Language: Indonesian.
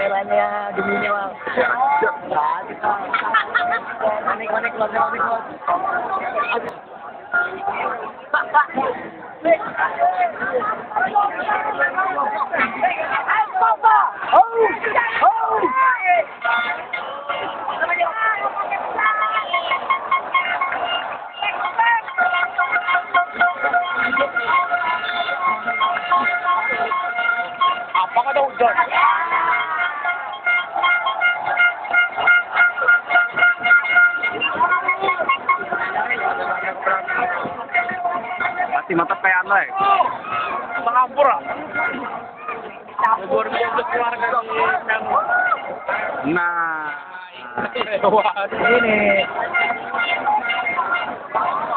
kameranya gini Bang. Konek keluar. Apa kata hujan? Masih mantap kayak anda ya? Mengampur ah. 2012 keluarga di Nah. Ini.